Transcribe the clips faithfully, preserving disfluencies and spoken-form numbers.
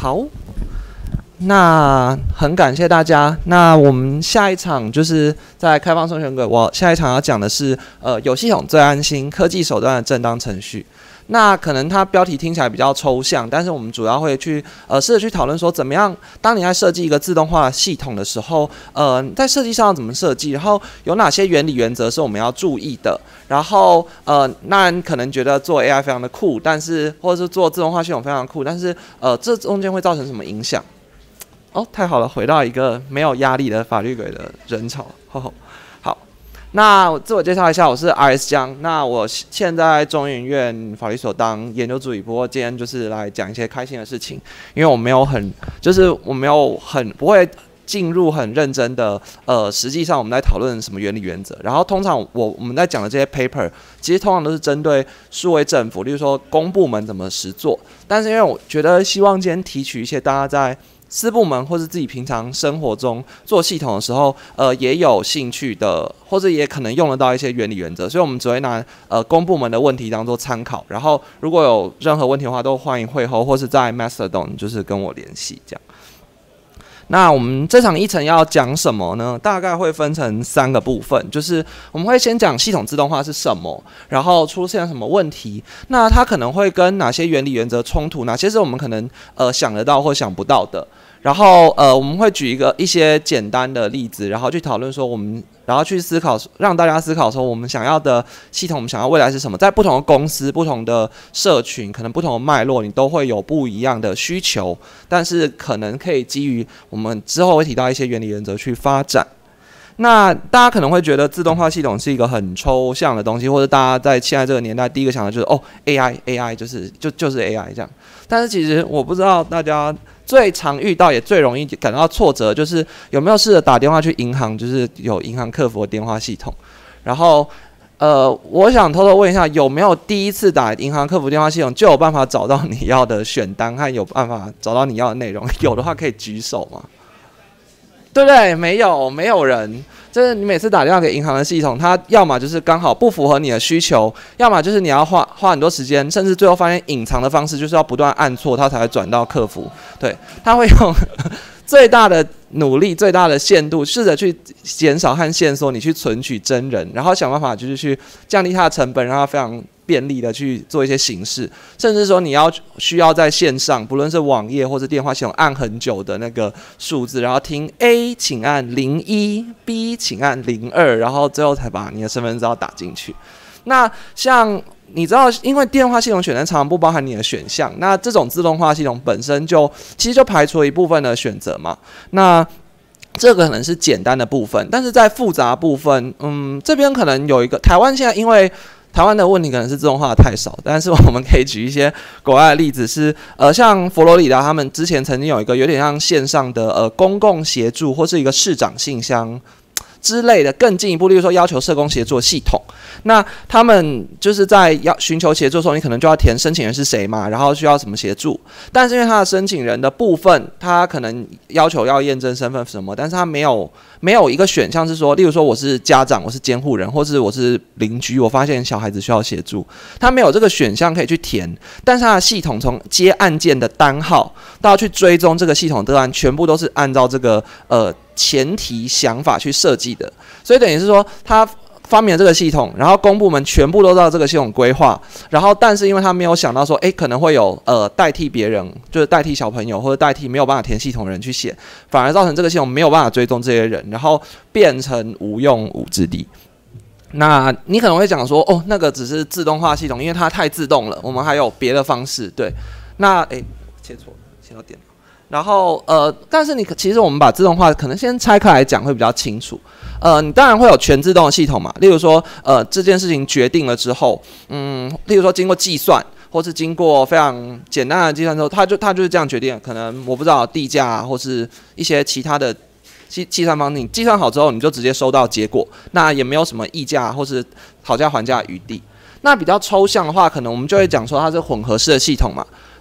好，那很感谢大家。那我们下一场就是在开放授权轨，我下一场要讲的是呃有系统最安心科技手段的正当程序。那可能它标题听起来比较抽象，但是我们主要会去呃试着去讨论说，怎么样当你在设计一个自动化系统的时候，呃在设计上要怎么设计，然后有哪些原理原则是我们要注意的，然后呃那你可能觉得做 A I 非常的酷，但是或者是做自动化系统非常的酷，但是呃这中间会造成什么影响？哦，太好了，回到一个没有压力的法律轨的人潮，呵呵。那我自我介绍一下，我是 R S 江。那我现在中研院法律所当研究助理，不过今天就是来讲一些开心的事情，因为我没有很，就是我没有很不会进入很认真的，呃，实际上我们在讨论什么原理原则。然后通常我我们在讲的这些 paper， 其实通常都是针对数位政府，例如说公部门怎么实作。但是因为我觉得希望今天提取一些大家在私部门或是自己平常生活中做系统的时候，呃，也有兴趣的，或者也可能用得到一些原理原则，所以我们只会拿呃公部门的问题当做参考。然后如果有任何问题的话，都欢迎会后或是在 Mastodon 就是跟我联系这样。那我们这场议程要讲什么呢？大概会分成三个部分，就是我们会先讲系统自动化是什么，然后出现什么问题，那它可能会跟哪些原理原则冲突，哪些是我们可能呃想得到或想不到的。然后呃，我们会举一个一些简单的例子，然后去讨论说我们，然后去思考，让大家思考说我们想要的系统，我们想要未来是什么？在不同的公司、不同的社群，可能不同的脉络，你都会有不一样的需求，但是可能可以基于我们之后会提到一些原理原则去发展。那大家可能会觉得自动化系统是一个很抽象的东西，或者大家在现在这个年代第一个想的就是哦 A I A I 就是就就是 A I 这样。但是其实我不知道大家最常遇到也最容易感到挫折，就是有没有试着打电话去银行，就是有银行客服的电话系统。然后呃，我想偷偷问一下，有没有第一次打银行客服电话系统就有办法找到你要的选单和有办法找到你要的内容？有的话可以举手吗？对不对？没有，没有人。就是你每次打电话给银行的系统，它要么就是刚好不符合你的需求，要么就是你要花花很多时间，甚至最后发现隐藏的方式就是要不断按错，它才会转到客服。对，它会用最大的努力、最大的限度，试着去减少和限缩你去存取真人，然后想办法就是去降低它的成本，让它非常便利的去做一些形式，甚至说你要需要在线上，不论是网页或是电话系统按很久的那个数字，然后听 A 请按零一 B 请按零二，然后最后才把你的身份证照打进去。那像你知道，因为电话系统选单常常不包含你的选项，那这种自动化系统本身就其实就排除了一部分的选择嘛。那这个可能是简单的部分，但是在复杂部分，嗯，这边可能有一个台湾现在因为台湾的问题可能是自动化的太少，但是我们可以举一些国外的例子是，呃，像佛罗里达他们之前曾经有一个有点像线上的呃公共协助或是一个市长信箱之类的，更进一步，例如说要求社工协作系统，那他们就是在要寻求协助的时候，你可能就要填申请人是谁嘛，然后需要什么协助，但是因为他的申请人的部分，他可能要求要验证身份什么，但是他没有没有一个选项是说，例如说我是家长，我是监护人，或是我是邻居，我发现小孩子需要协助，他没有这个选项可以去填，但是他的系统从接案件的单号到去追踪这个系统个案，全部都是按照这个呃前提想法去设计的，所以等于是说他发明了这个系统，然后公部门全部都知道这个系统规划，然后但是因为他没有想到说，哎，可能会有呃代替别人，就是代替小朋友或者代替没有办法填系统的人去写，反而造成这个系统没有办法追踪这些人，然后变成无用武之地。那你可能会讲说，哦，那个只是自动化系统，因为它太自动了，我们还有别的方式。对，那哎，切错了，切到电脑。然后呃，但是你其实我们把自动化可能先拆开来讲会比较清楚。呃，你当然会有全自动的系统嘛，例如说呃这件事情决定了之后，嗯，例如说经过计算，或是经过非常简单的计算之后，它就它就是这样决定。可能我不知道地价啊，或是一些其他的计计算方式，你计算好之后，你就直接收到结果，那也没有什么议价或是讨价还价的余地。那比较抽象的话，可能我们就会讲说它是混合式的系统嘛。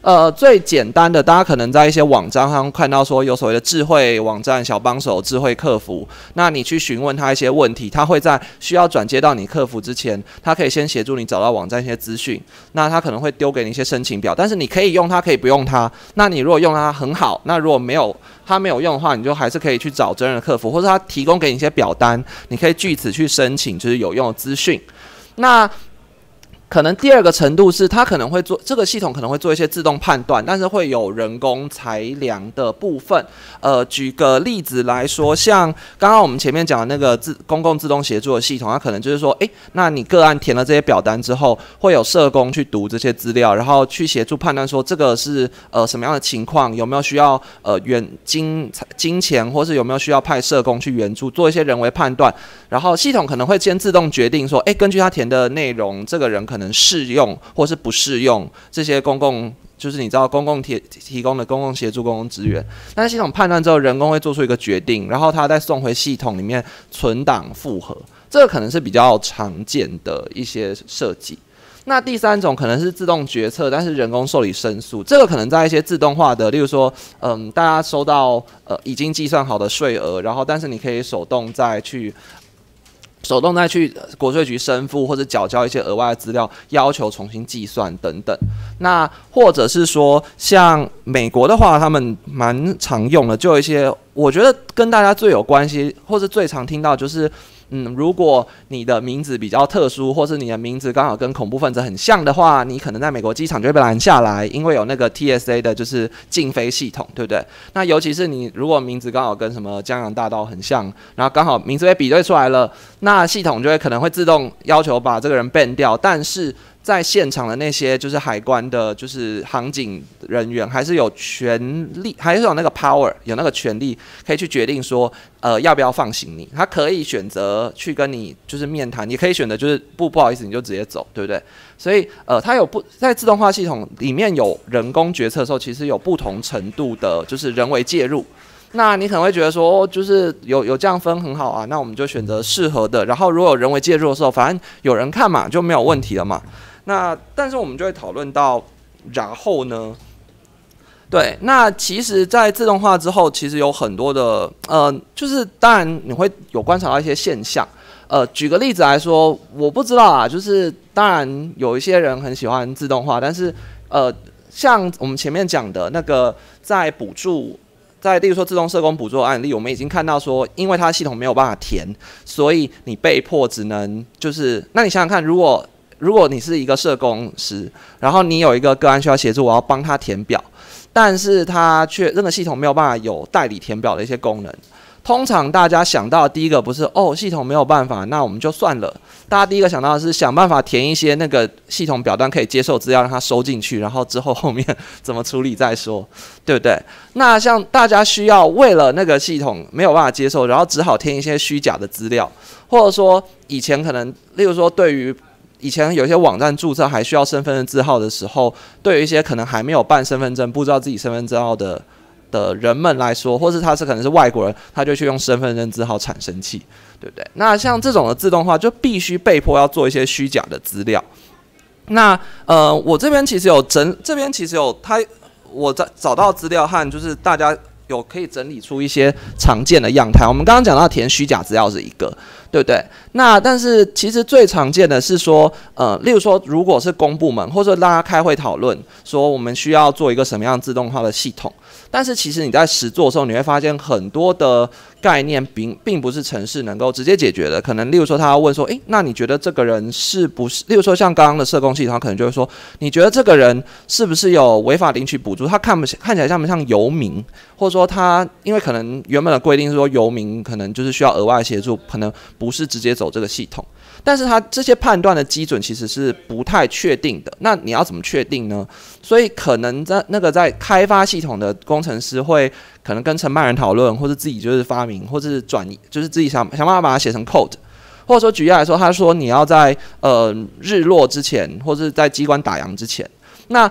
呃，最简单的，大家可能在一些网站上看到说有所谓的智慧网站小帮手、智慧客服，那你去询问他一些问题，他会在需要转接到你客服之前，他可以先协助你找到网站一些资讯，那他可能会丢给你一些申请表，但是你可以用它，可以不用它。那你如果用它很好，那如果没有他没有用的话，你就还是可以去找真人的客服，或者他提供给你一些表单，你可以据此去申请就是有用的资讯。那可能第二个程度是，它可能会做这个系统可能会做一些自动判断，但是会有人工裁量的部分。呃，举个例子来说，像刚刚我们前面讲的那个自公共自动协助的系统，它可能就是说，诶，那你个案填了这些表单之后，会有社工去读这些资料，然后去协助判断说这个是呃什么样的情况，有没有需要呃援金金钱，或是有没有需要派社工去援助，做一些人为判断。然后系统可能会先自动决定说，诶，根据他填的内容，这个人可能适用或是不适用这些公共，就是你知道公共提提供的公共协助、公共资源。但是系统判断之后，人工会做出一个决定，然后他再送回系统里面存档复核。这个可能是比较常见的一些设计。那第三种可能是自动决策，但是人工受理申诉。这个可能在一些自动化的，例如说，嗯，大家收到呃已经计算好的税额，然后但是你可以手动再去。手动再去国税局申复或者缴交一些额外的资料，要求重新计算等等。那或者是说，像美国的话，他们蛮常用的，就有一些我觉得跟大家最有关系，或是最常听到就是。嗯，如果你的名字比较特殊，或是你的名字刚好跟恐怖分子很像的话，你可能在美国机场就会被拦下来，因为有那个 T S A 的就是禁飞系统，对不对？那尤其是你如果名字刚好跟什么江洋大盗很像，然后刚好名字被比对出来了，那系统就会可能会自动要求把这个人 ban 掉，但是。在现场的那些就是海关的，就是航警人员，还是有权利，还是有那个 power， 有那个权利可以去决定说，呃，要不要放行你。他可以选择去跟你就是面谈，也可以选择就是不不好意思你就直接走，对不对？所以呃，它有不在自动化系统里面有人工决策的时候，其实有不同程度的，就是人为介入。那你可能会觉得说，就是有有这样分很好啊，那我们就选择适合的。然后如果有人为介入的时候，反正有人看嘛，就没有问题了嘛。那但是我们就会讨论到，然后呢？对，那其实，在自动化之后，其实有很多的呃，就是当然你会有观察到一些现象。呃，举个例子来说，我不知道啊，就是当然有一些人很喜欢自动化，但是呃，像我们前面讲的那个在补助。在例如说自动社工补助的案例，我们已经看到说，因为它系统没有办法填，所以你被迫只能就是，那你想想看，如果如果你是一个社工师，然后你有一个个案需要协助，我要帮他填表，但是他却那个系统没有办法有代理填表的一些功能。通常大家想到的第一个不是哦系统没有办法，那我们就算了。大家第一个想到的是想办法填一些那个系统表单可以接受资料，让它收进去，然后之后后面怎么处理再说，对不对？那像大家需要为了那个系统没有办法接受，然后只好填一些虚假的资料，或者说以前可能，例如说对于以前有些网站注册还需要身份证字号的时候，对于一些可能还没有办身份证、不知道自己身份证号的。的人们来说，或是他是可能是外国人，他就去用身份证字号产生器，对不对？那像这种的自动化，就必须被迫要做一些虚假的资料。那呃，我这边其实有整，这边其实有他，我在找到资料和就是大家有可以整理出一些常见的样态。我们刚刚讲到填虚假资料是一个，对不对？那但是其实最常见的是说，呃，例如说，如果是公部门，或者大家开会讨论说我们需要做一个什么样自动化的系统。但是其实你在实作的时候，你会发现很多的概念并并不是程式能够直接解决的。可能例如说，他要问说，诶，那你觉得这个人是不是？例如说，像刚刚的社工系统，他可能就会说，你觉得这个人是不是有违法领取补助？他看不看起来像不像游民？或者说他因为可能原本的规定是说游民可能就是需要额外协助，可能不是直接走这个系统。但是它这些判断的基准其实是不太确定的，那你要怎么确定呢？所以可能在那个在开发系统的工程师会可能跟承办人讨论，或者自己就是发明，或者是转移，就是自己想想办法把它写成 code， 或者说举例来说，他说你要在呃日落之前，或者是在机关打烊之前，那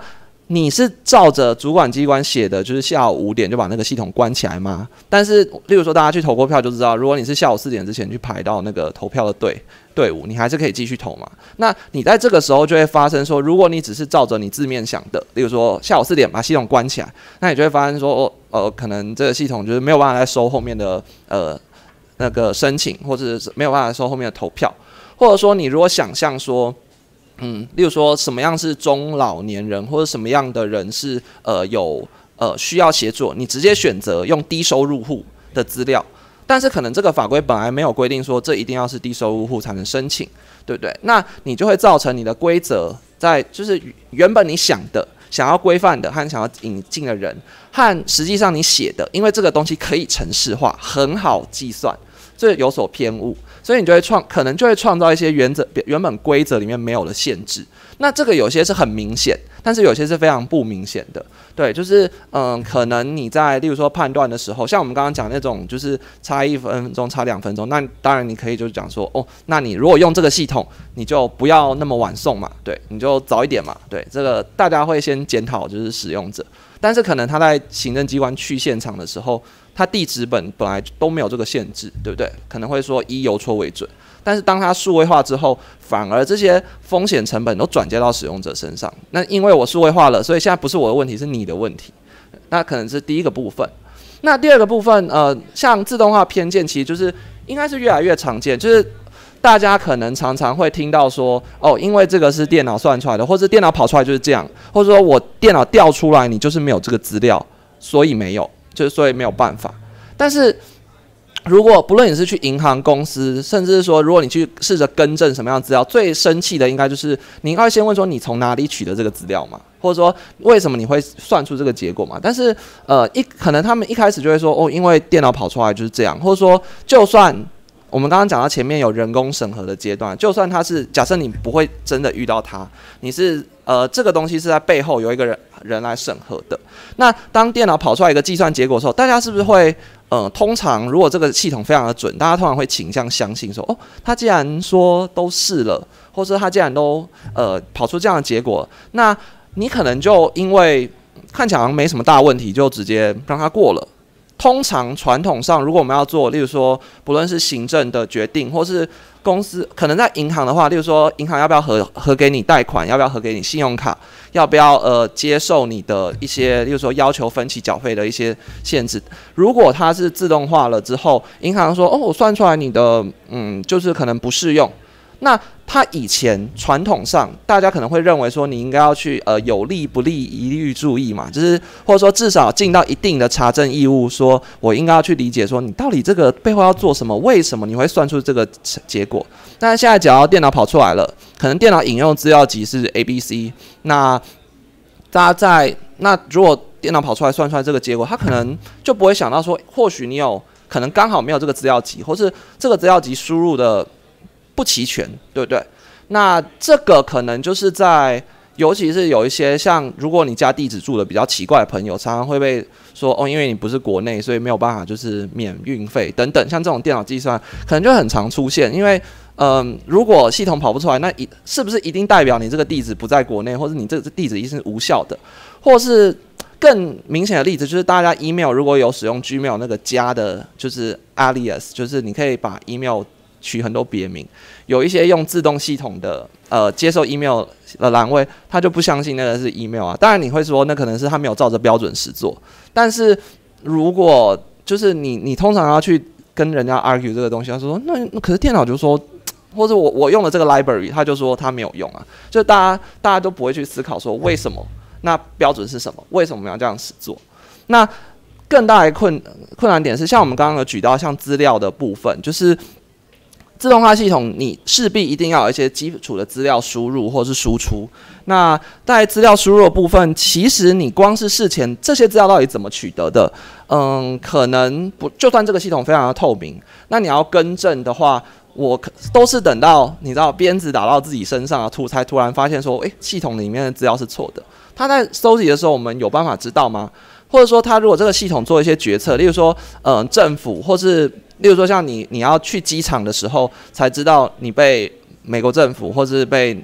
你是照着主管机关写的，就是下午五点就把那个系统关起来吗？但是，例如说大家去投过票就知道，如果你是下午四点之前去排到那个投票的队队伍，你还是可以继续投嘛。那你在这个时候就会发生说，如果你只是照着你字面想的，例如说下午四点把系统关起来，那你就会发现说，哦，呃，可能这个系统就是没有办法再收后面的呃那个申请，或者是没有办法收后面的投票，或者说你如果想象说。嗯，例如说什么样是中老年人，或者什么样的人是呃有呃需要协助，你直接选择用低收入户的资料，但是可能这个法规本来没有规定说这一定要是低收入户才能申请，对不对？那你就会造成你的规则在就是原本你想的想要规范的和想要引进的人，和实际上你写的，因为这个东西可以程式化，很好计算，这有所偏误。所以你就会创，可能就会创造一些原则原本规则里面没有的限制。那这个有些是很明显，但是有些是非常不明显的。对，就是嗯，可能你在例如说判断的时候，像我们刚刚讲那种，就是差一分钟、差两分钟，那当然你可以就是讲说，哦，那你如果用这个系统，你就不要那么晚送嘛，对，你就早一点嘛，对，这个大家会先检讨就是使用者，但是可能他在行政机关去现场的时候。它地址本本来都没有这个限制，对不对？可能会说以邮戳为准，但是当它数位化之后，反而这些风险成本都转嫁到使用者身上。那因为我数位化了，所以现在不是我的问题，是你的问题。那可能是第一个部分。那第二个部分，呃，像自动化偏见，其实就是应该是越来越常见，就是大家可能常常会听到说，哦，因为这个是电脑算出来的，或者电脑跑出来就是这样，或者说我电脑调出来，你就是没有这个资料，所以没有。就是所以没有办法，但是如果不论你是去银行公司，甚至是说如果你去试着更正什么样的资料，最生气的应该就是你应该先问说你从哪里取得这个资料嘛，或者说为什么你会算出这个结果嘛？但是呃一可能他们一开始就会说哦，因为电脑跑出来就是这样，或者说就算我们刚刚讲到前面有人工审核的阶段，就算他是假设你不会真的遇到他，你是呃这个东西是在背后有一个人人来审核的。那当电脑跑出来一个计算结果的时候，大家是不是会呃通常如果这个系统非常的准，大家通常会倾向相信说哦，他既然说都是了，或者他既然都呃跑出这样的结果，那你可能就因为看起来好像没什么大问题，就直接让他过了。通常传统上，如果我们要做，例如说，不论是行政的决定，或是公司，可能在银行的话，例如说，银行要不要核核给你贷款，要不要核给你信用卡，要不要呃接受你的一些，例如说要求分期缴费的一些限制。如果它是自动化了之后，银行说，哦，我算出来你的，嗯，就是可能不适用。那他以前传统上，大家可能会认为说，你应该要去呃有利不利一律注意嘛，就是或者说至少尽到一定的查证义务，说我应该要去理解说你到底这个背后要做什么，为什么你会算出这个结果。但是现在只要电脑跑出来了，可能电脑引用资料集是 A B C， 那大家在那如果电脑跑出来算出来这个结果，他可能就不会想到说，或许你有可能刚好没有这个资料集，或是这个资料集输入的不齐全，对不对？那这个可能就是在，尤其是有一些像，如果你家地址住的比较奇怪的朋友，常常会被说哦，因为你不是国内，所以没有办法就是免运费等等，像这种电脑计算可能就很常出现，因为嗯、呃，如果系统跑不出来，那一是不是一定代表你这个地址不在国内，或者你这个地址一定是无效的，或是更明显的例子就是大家 email 如果有使用 Gmail 那个加的，就是 alias， 就是你可以把 email取很多别名，有一些用自动系统的呃接受 email 的栏位，他就不相信那个是 email 啊。当然你会说那可能是他没有照着标准实做，但是如果就是你你通常要去跟人家 argue 这个东西，他说那那可是电脑就说，或者我我用了这个 library， 他就说他没有用啊，就大家大家都不会去思考说为什么，那标准是什么，为什么我们要这样实做？那更大的困困难点是，像我们刚刚有举到像资料的部分，就是自动化系统，你势必一定要有一些基础的资料输入或是输出。那在资料输入的部分，其实你光是事前这些资料到底怎么取得的，嗯，可能不，就算这个系统非常的透明，那你要更正的话，我都是等到你知道鞭子打到自己身上啊，突才突然发现说，诶，系统里面的资料是错的。他在收集的时候，我们有办法知道吗？或者说，他如果这个系统做一些决策，例如说，嗯、呃，政府或是例如说像你你要去机场的时候，才知道你被美国政府或是被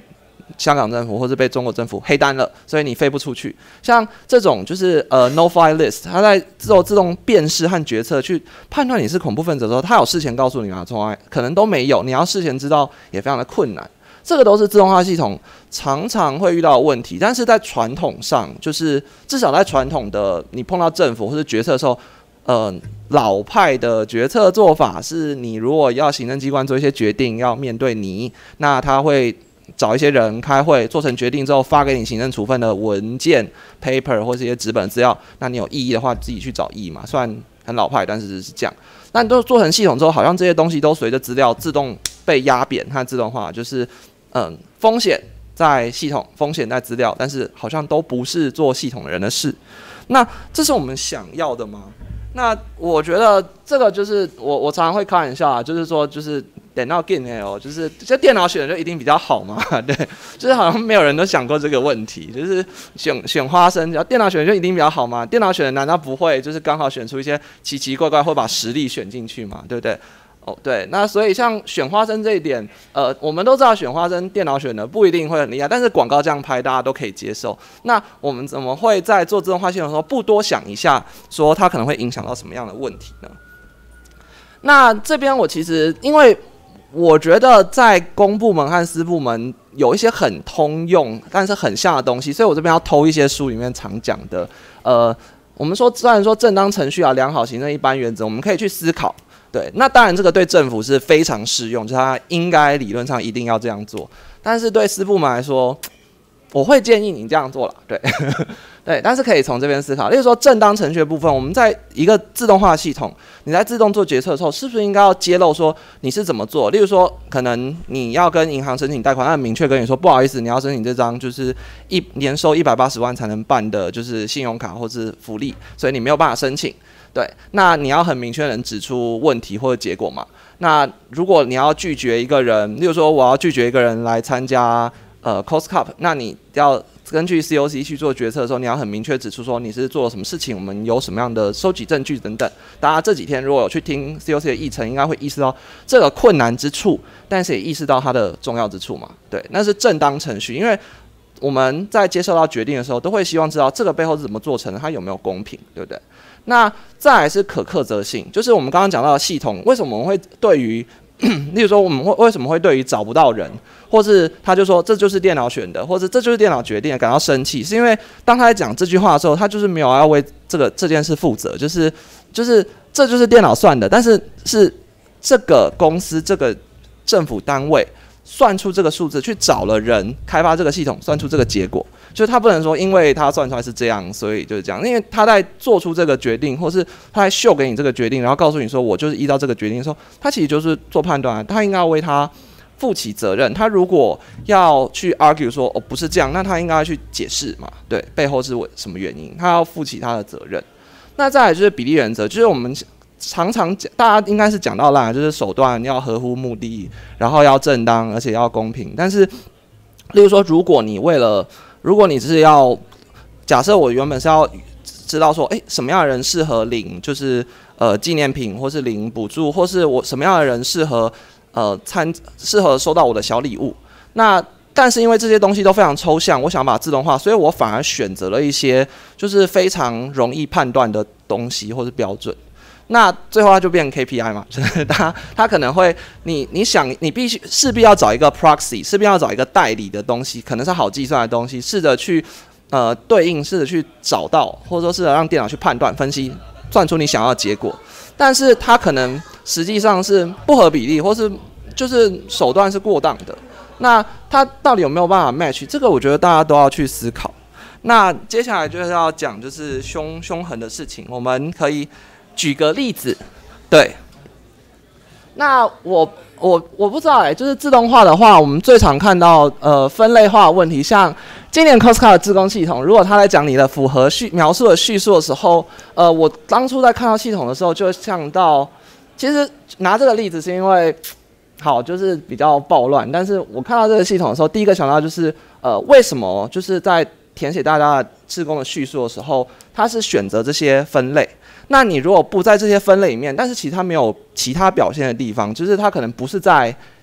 香港政府或是被中国政府黑单了，所以你飞不出去。像这种就是呃 no-fly list， 它在做自动辨识和决策去判断你是恐怖分子的时候，它有事前告诉你吗？从来可能都没有，你要事前知道也非常的困难。这个都是自动化系统常常会遇到的问题，但是在传统上，就是至少在传统的你碰到政府或是决策的时候，呃，老派的决策做法是，你如果要行政机关做一些决定，要面对你，那他会找一些人开会，做成决定之后发给你行政处分的文件、paper 或是一些纸本资料。那你有异议的话，自己去找异议嘛。虽然很老派，但是是这样。那都做成系统之后，好像这些东西都随着资料自动被压扁和自动化，就是嗯，风险在系统，风险在资料，但是好像都不是做系统的人的事。那这是我们想要的吗？那我觉得这个就是我我常常会开玩笑啊，就是说就是电脑选的哦，就是这电脑选的就一定比较好嘛，对，就是好像没有人都想过这个问题，就是选选花生，电脑选的就一定比较好吗？电脑选的难道不会就是刚好选出一些奇奇怪怪，会把实力选进去嘛，对不对？哦，对，那所以像选花生这一点，呃，我们都知道选花生电脑选的不一定会很厉害，但是广告这样拍大家都可以接受。那我们怎么会在做自动化系统的时候不多想一下，说它可能会影响到什么样的问题呢？那这边我其实因为我觉得在公部门和私部门有一些很通用但是很像的东西，所以我这边要偷一些书里面常讲的，呃，我们说虽然说正当程序啊、良好行政一般原则，我们可以去思考。对，那当然这个对政府是非常适用，就是它应该理论上一定要这样做。但是对私部门来说，我会建议你这样做了，对，对，但是可以从这边思考。例如说正当程序的部分，我们在一个自动化系统，你在自动做决策的时候，是不是应该要揭露说你是怎么做？例如说，可能你要跟银行申请贷款，他很明确跟你说，不好意思，你要申请这张就是一年收一百八十万才能办的，就是信用卡或是福利，所以你没有办法申请。对，那你要很明确能指出问题或者结果嘛？那如果你要拒绝一个人，例如说我要拒绝一个人来参加呃 C O S Cup， 那你要根据 C O C 去做决策的时候，你要很明确指出说你是做了什么事情，我们有什么样的收集证据等等。大家这几天如果有去听 C O C 的议程，应该会意识到这个困难之处，但是也意识到它的重要之处嘛？对，那是正当程序，因为我们在接受到决定的时候，都会希望知道这个背后是怎么做成的，它有没有公平，对不对？那再来是可克责性，就是我们刚刚讲到的系统，为什么我们会对于，例如说我们会为什么会对于找不到人，或是他就说这就是电脑选的，或者这就是电脑决定的感到生气，是因为当他在讲这句话的时候，他就是没有要为这个这件事负责，就是就是这就是电脑算的，但是是这个公司这个政府单位算出这个数字，去找了人开发这个系统，算出这个结果。就是他不能说，因为他算出来是这样，所以就是这样。因为他在做出这个决定，或是他在秀给你这个决定，然后告诉你说我就是依照这个决定的时候，他其实就是做判断，他应该要为他负起责任。他如果要去 argue 说哦不是这样，那他应该要去解释嘛，对，背后是什么原因，他要负起他的责任。那再来就是比例原则，就是我们常常讲，大家应该是讲到烂，就是手段要合乎目的，然后要正当，而且要公平。但是，例如说，如果你为了如果你只是要假设我原本是要知道说，哎，什么样的人适合领就是呃纪念品，或是领补助，或是我什么样的人适合呃参适合收到我的小礼物。那但是因为这些东西都非常抽象，我想把它自动化，所以我反而选择了一些就是非常容易判断的东西或是标准。那最后它就变成 K P I 嘛，就是它它可能会你你想你必须势必要找一个 proxy， 势必要找一个代理的东西，可能是好计算的东西，试着去呃对应，试着去找到，或者说试着让电脑去判断、分析、算出你想要的结果。但是它可能实际上是不合比例，或是就是手段是过当的。那它到底有没有办法 match？ 这个我觉得大家都要去思考。那接下来就是要讲就是凶凶狠的事情，我们可以举个例子，对。那我我我不知道哎、欸，就是自动化的话，我们最常看到呃分类化的问题，像今年 C O S C A 的自工系统，如果他在讲你的符合叙描述的叙述的时候，呃，我当初在看到系统的时候，就想到，其实拿这个例子是因为，好就是比较暴乱，但是我看到这个系统的时候，第一个想到就是呃为什么就是在填写大家的志工的叙述的时候，他是选择这些分类。那你如果不在这些分类里面，但是其实它没有其他表现的地方，就是它可能不是在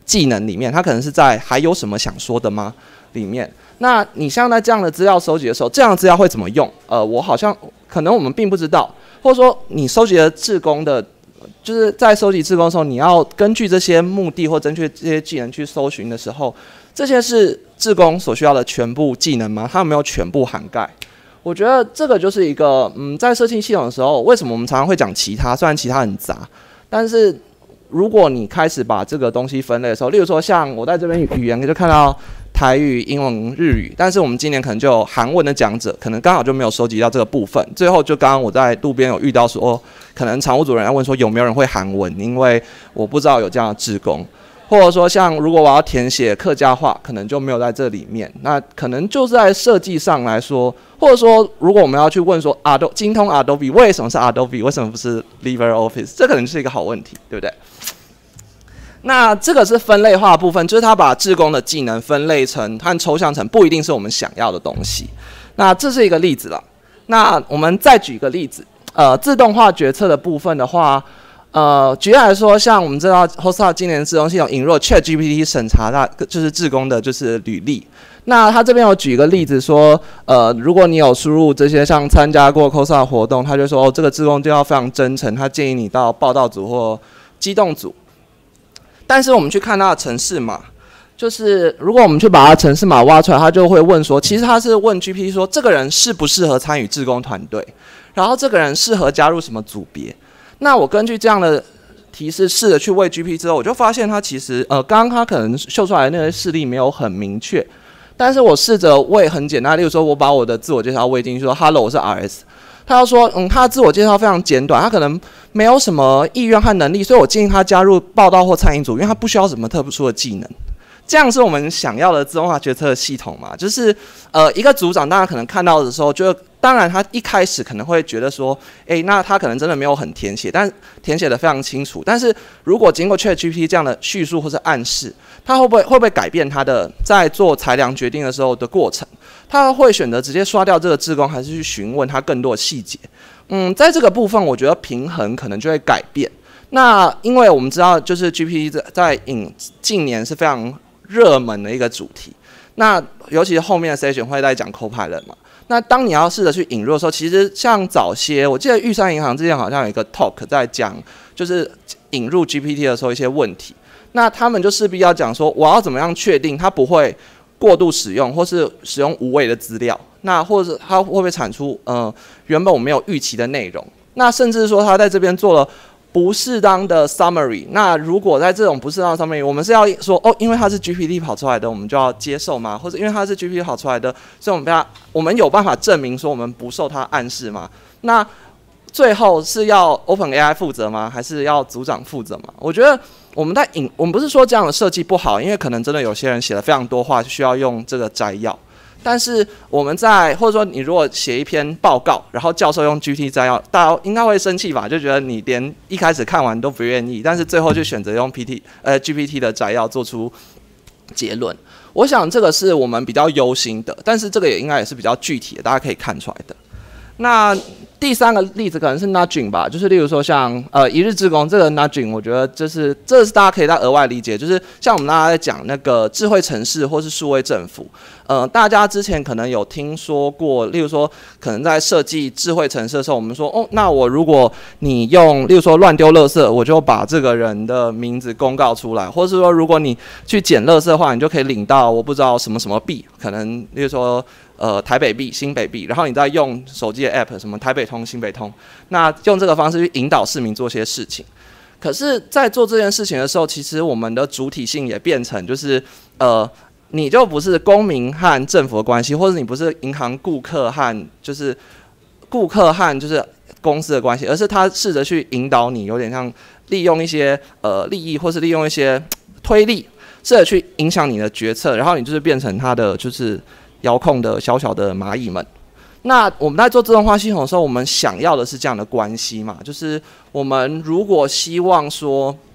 技能里面，它可能是在还有什么想说的吗里面。那你像在这样的资料收集的时候，这样的资料会怎么用？呃，我好像可能我们并不知道，或者说你收集了志工的，就是在收集志工的时候，你要根据这些目的或根据这些技能去搜寻的时候，这些是志工所需要的全部技能吗？它有没有全部涵盖？我觉得这个就是一个，嗯，在设计系统的时候，为什么我们常常会讲其他？虽然其他很杂，但是如果你开始把这个东西分类的时候，例如说像我在这边语言就看到台语、英文、日语，但是我们今年可能就有韩文的讲者，可能刚好就没有收集到这个部分。最后就刚刚我在路边有遇到说，可能常务主任要问说有没有人会韩文，因为我不知道有这样的志工。或者说像如果我要填写客家话，可能就没有在这里面。那可能就是在设计上来说，或者说如果我们要去问说 Adobe 精通 Adobe 为什么是 Adobe， 为什么不是 LibreOffice， 这可能是一个好问题，对不对？那这个是分类化的部分，就是他把志工的技能分类成和抽象成不一定是我们想要的东西。那这是一个例子了。那我们再举一个例子，呃，自动化决策的部分的话。呃，举例来说，像我们知道 Hotstart 今年的自动系统引入了 ChatGPT 审查大就是志工的就是履历。那他这边有举一个例子说，呃，如果你有输入这些像参加过 Hotstart 活动，他就说哦，这个志工就要非常真诚，他建议你到报道组或机动组。但是我们去看它的程式码，就是如果我们去把它程式码挖出来，他就会问说，其实他是问 G P T 说，这个人适不适合参与志工团队，然后这个人适合加入什么组别。那我根据这样的提示试着去喂 G P T 之后，我就发现它其实呃，刚刚它可能秀出来的那些示例没有很明确，但是我试着喂很简单，例如说我把我的自我介绍喂进去说 ，Hello， 我是 R S， 他要说嗯，他的自我介绍非常简短，他可能没有什么意愿和能力，所以我建议他加入报道或餐饮组，因为他不需要什么特殊的技能。这样是我们想要的自动化决策的系统嘛？就是呃，一个组长大家可能看到的时候，就当然他一开始可能会觉得说，哎，那他可能真的没有很填写，但填写的非常清楚。但是如果经过 ChatGPT 这样的叙述或是暗示，他会不会会不会改变他的在做裁量决定的时候的过程？他会选择直接刷掉这个志工，还是去询问他更多的细节？嗯，在这个部分，我觉得平衡可能就会改变。那因为我们知道，就是 G P T 在在引近年是非常热门的一个主题，那尤其是后面的 session 会在讲 Copilot 嘛。那当你要试着去引入的时候，其实像早些，我记得玉山银行之前好像有一个 talk 在讲，就是引入 G P T 的时候一些问题。那他们就势必要讲说，我要怎么样确定它不会过度使用，或是使用无谓的资料，那或者它会不会产出呃原本我没有预期的内容？那甚至说他在这边做了不适当的 summary， 那如果在这种不适当的 summary， 我们是要说哦，因为它是 G P T 跑出来的，我们就要接受吗？或者因为它是 G P T 跑出来的，所以我们要我们有办法证明说我们不受它暗示吗？那最后是要 OpenAI 负责吗？还是要组长负责吗？我觉得我们在引，我们不是说这样的设计不好，因为可能真的有些人写了非常多话，需要用这个摘要。但是我们在或者说你如果写一篇报告，然后教授用 G P T 摘要，大家应该会生气吧？就觉得你连一开始看完都不愿意，但是最后就选择用 P T 呃 G P T 的摘要做出结论。我想这个是我们比较忧心的，但是这个也应该也是比较具体的，大家可以看出来的。那第三个例子可能是 nudging 吧，就是例如说像呃一日志工这个 nudging， 我觉得就是这是大家可以再额外理解，就是像我们大家在讲那个智慧城市或是数位政府，呃，大家之前可能有听说过，例如说可能在设计智慧城市的时候，我们说哦，那我如果你用例如说乱丢垃圾，我就把这个人的名字公告出来，或是说如果你去捡垃圾的话，你就可以领到我不知道什么什么币，可能例如说。呃，台北币、新北币，然后你再用手机的 app， 什么台北通、新北通，那用这个方式去引导市民做些事情。可是，在做这件事情的时候，其实我们的主体性也变成就是，呃，你就不是公民和政府的关系，或者你不是银行顾客和就是顾客和就是公司的关系，而是他试着去引导你，有点像利用一些呃利益，或是利用一些推力，试着去影响你的决策，然后你就是变成他的就是。遥控的小小的蚂蚁们，那我们在做自动化系统的时候，我们想要的是这样的关系嘛？就是我们如果希望说，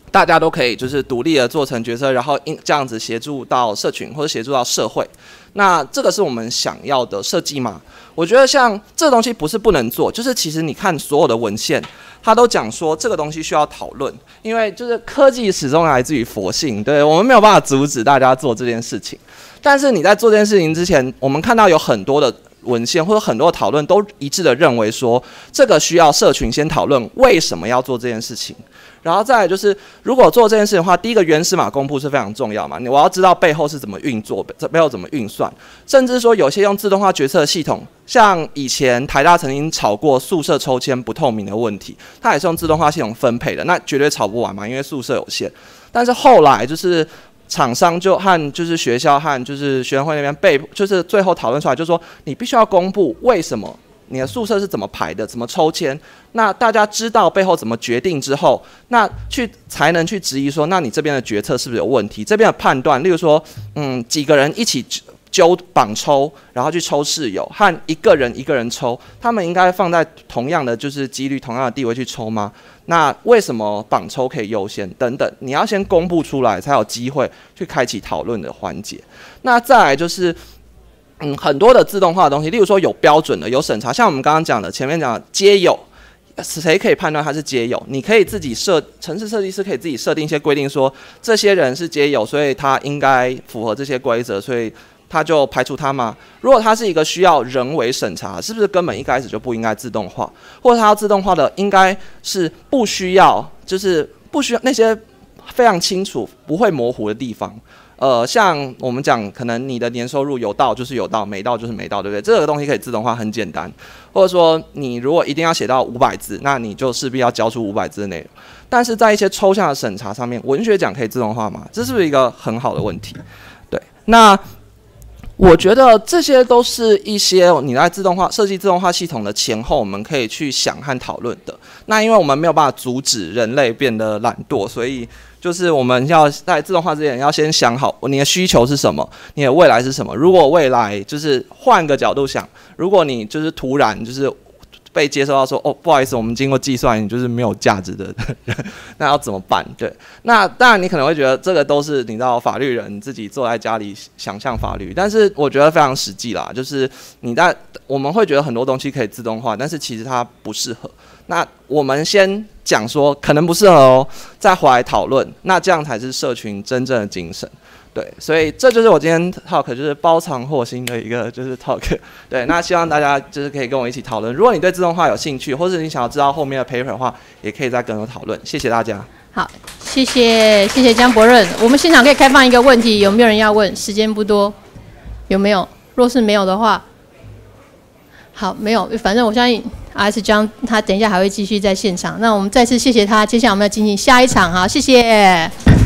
大家都可以就是独立的做成决策，然后因这样子协助到社群或者协助到社会。那这个是我们想要的设计吗？我觉得像这个东西不是不能做，就是其实你看所有的文献，它都讲说这个东西需要讨论，因为就是科技始终来自于佛性，对，我们没有办法阻止大家做这件事情。但是你在做这件事情之前，我们看到有很多的文献或者很多的讨论都一致的认为说，这个需要社群先讨论为什么要做这件事情。然后再来就是，如果做这件事情的话，第一个原始码公布是非常重要嘛，我要知道背后是怎么运作，背后怎么运算，甚至说有些用自动化决策系统，像以前台大曾经吵过宿舍抽签不透明的问题，它也是用自动化系统分配的，那绝对吵不完嘛，因为宿舍有限。但是后来就是厂商就和就是学校和就是学生会那边被就是最后讨论出来，就是说你必须要公布为什么你的宿舍是怎么排的，怎么抽签，那大家知道背后怎么决定之后，那去才能去质疑说，那你这边的决策是不是有问题？这边的判断，例如说，嗯，几个人一起揪绑抽，然后去抽室友，和一个人一个人抽，他们应该放在同样的就是几率、同样的地位去抽吗？那为什么绑抽可以优先？等等，你要先公布出来，才有机会去开启讨论的环节。那再来就是。嗯，很多的自动化的东西，例如说有标准的、有审查，像我们刚刚讲的，前面讲的街友，谁可以判断他是街友？你可以自己设，程式设计师可以自己设定一些规定说，这些人是街友，所以他应该符合这些规则，所以他就排除他吗？如果他是一个需要人为审查，是不是根本一开始就不应该自动化？或者他要自动化的，应该是不需要，就是不需要那些非常清楚、不会模糊的地方。呃，像我们讲，可能你的年收入有到就是有到，没到就是没到，对不对？这个东西可以自动化，很简单。或者说，你如果一定要写到五百字，那你就势必要交出五百字的内容。但是在一些抽象的审查上面，文学奖可以自动化吗？这是不是一个很好的问题？对，那我觉得这些都是一些你在自动化设计自动化系统的前后，我们可以去想和讨论的。那因为我们没有办法阻止人类变得懒惰，所以。就是我们要在自动化之前，要先想好你的需求是什么，你的未来是什么。如果未来就是换个角度想，如果你就是突然就是被接受到说，哦，不好意思，我们经过计算，你就是没有价值的人，那要怎么办？对，那当然你可能会觉得这个都是你知道法律人自己坐在家里想象法律，但是我觉得非常实际啦，就是你在我们会觉得很多东西可以自动化，但是其实它不适合。那我们先讲说可能不适合哦，再回来讨论，那这样才是社群真正的精神。对，所以这就是我今天 talk 就是包藏祸心的一个就是 talk。对，那希望大家就是可以跟我一起讨论。如果你对自动化有兴趣，或是你想要知道后面的 paper 的话，也可以再跟我讨论。谢谢大家。 好，谢谢谢谢江伯任。我们现场可以开放一个问题，有没有人要问？时间不多，有没有？若是没有的话，好，没有，反正我相信 R S 江他等一下还会继续在现场。那我们再次谢谢他，接下来我们要进行下一场，好，谢谢。